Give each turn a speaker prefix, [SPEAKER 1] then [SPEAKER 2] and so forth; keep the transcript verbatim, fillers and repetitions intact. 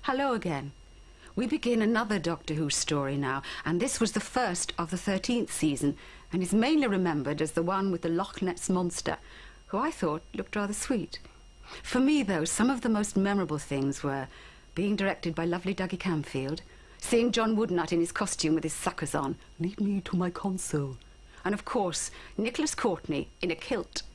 [SPEAKER 1] Hello again. We begin another Doctor Who story now, and this was the first of the thirteenth season, and is mainly remembered as the one with the Loch Ness Monster, who I thought looked rather sweet. For me, though, some of the most memorable things were being directed by lovely Dougie Camfield, seeing John Woodnut in his costume with his suckers on, lead me to my console, and of course, Nicholas Courtney in a kilt.